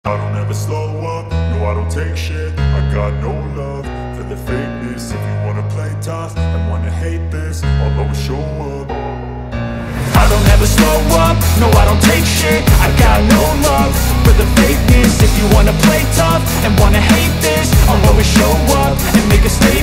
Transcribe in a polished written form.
I don't ever slow up, no I don't take shit. I got no love for the fakeness. If you wanna play tough and wanna hate this, I'll always show up. I don't ever slow up, no I don't take shit. I got no love for the fakeness. If you wanna play tough and wanna hate this, I'll always show up and make a statement.